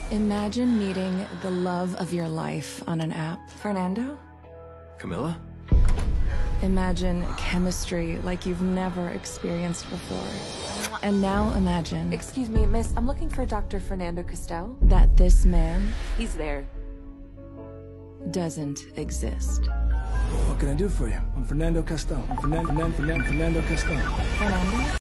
Imagine meeting the love of your life on an app. Fernando? Camilla? Imagine chemistry like you've never experienced before. And now imagine Excuse me, miss, I'm looking for Dr. Fernando Castel. that this man He's there. doesn't exist. What can I do for you? I'm Fernando Castel. Fernando Castel. Fernando?